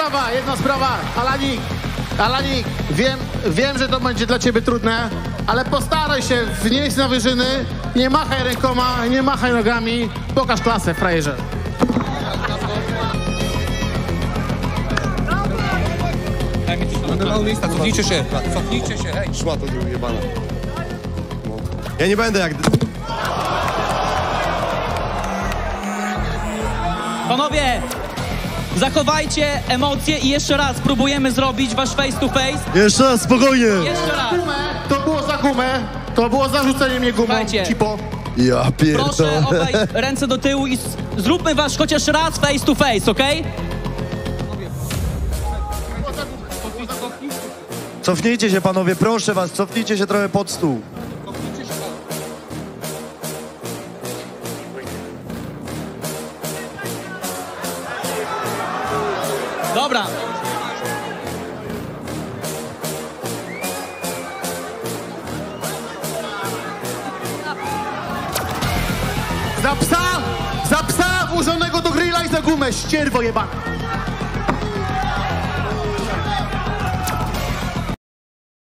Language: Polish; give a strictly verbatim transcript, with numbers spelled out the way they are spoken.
sprawa, jedna sprawa. Alanik, Alanik, wiem, wiem, że to będzie dla ciebie trudne, ale postaraj się wnieść na wyżyny, nie machaj rękoma, nie machaj nogami, pokaż klasę, frajerze. Cofnijcie się, cofnijcie się, hej. Szmato jebana. Ja nie będę jak... Panowie, zachowajcie emocje i jeszcze raz próbujemy zrobić wasz face to face. Jeszcze raz, spokojnie! Jeszcze raz. To było za gumę, to było za rzucenie mnie gumą, Słuchajcie. cipo. Ja Proszę, pierdolę. obaj ręce do tyłu i s- zróbmy wasz chociaż raz face to face, okej? Cofnijcie się, panowie, proszę was, cofnijcie się trochę pod stół. Dobra. Za psa, za psa włożonego do grilla i za gumę, ścierwo jebana.